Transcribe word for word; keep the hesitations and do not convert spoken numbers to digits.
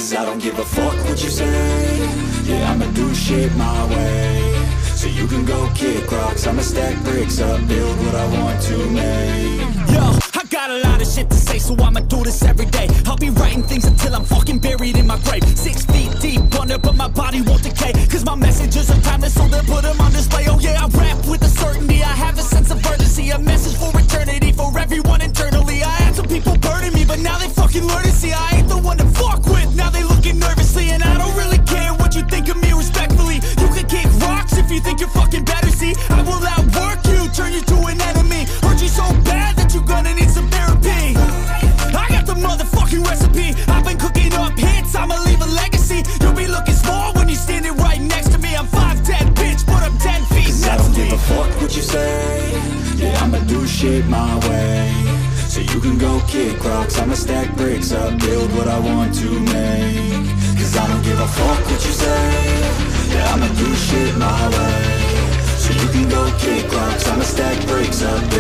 Cause I don't give a fuck what you say. Yeah, I'ma do shit my way. So you can go kick rocks, I'ma stack bricks up, build what I want to make. Yo, I got a lot of shit to say, so I'ma do this every day. I'll be writing things until I'm fucking buried in my grave. Six feet deep under, but my body won't decay. Cause my messages are timeless, so they'll put them on display. Oh yeah, I rap with a certainty, I have a sense of urgency. A message for eternity, for everyone internally. I had some people burning me, but now they fucking learn to see I ain't the one to fuck with, now they looking nervously. And I don't really care what you think of me, respectfully. You can kick rocks if you think you're fucking better, see. I will outwork you, turn you to an enemy. Hurt you so bad that you're gonna need some therapy. I got the motherfucking recipe, I've been cooking up hits, I'ma leave a legacy. You'll be looking small when you're standing right next to me. I'm five ten, bitch, but I'm ten feet Cause next I don't to give me. a fuck what you say. Yeah, I'ma do shit my way. So you can go kick rocks, I'ma stack bricks up, build what I want to make. Cause I don't give a fuck what you say. Yeah, I'ma do shit my way. So you can go kick rocks, I'ma stack bricks up, build